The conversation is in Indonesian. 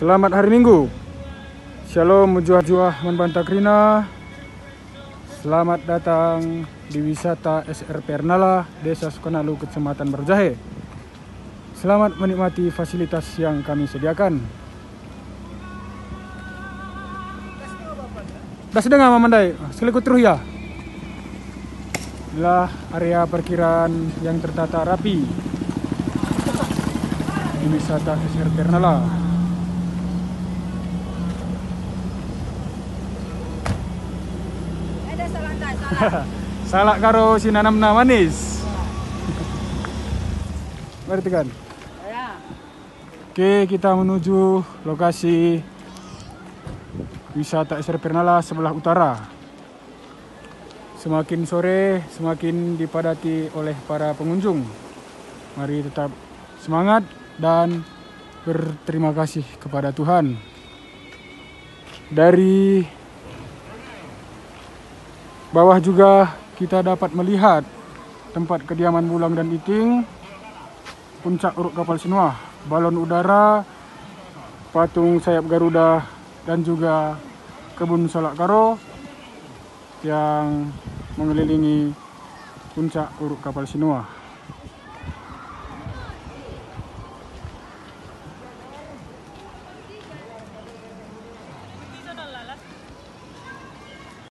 Selamat hari Minggu. Shalom mujuah-juah manbantakrina. Selamat datang di wisata SR Pernala, Desa Sukonalu, Kecamatan Berjahe. Selamat menikmati fasilitas yang kami sediakan. Dah sedang Mamandai, sekali terus ya. Inilah area parkiran yang tertata rapi di wisata SR Pernala. Salak karo sinanamna manis. Mari tekan. Oke, kita menuju lokasi wisata SR Pernala sebelah utara. Semakin sore semakin dipadati oleh para pengunjung. Mari tetap semangat dan berterima kasih kepada Tuhan. Dari bawah juga kita dapat melihat tempat kediaman Bulang dan Iting, puncak Uruk Kapal Sinuah, balon udara, patung sayap Garuda, dan juga kebun salak karo yang mengelilingi puncak Uruk Kapal Sinuah.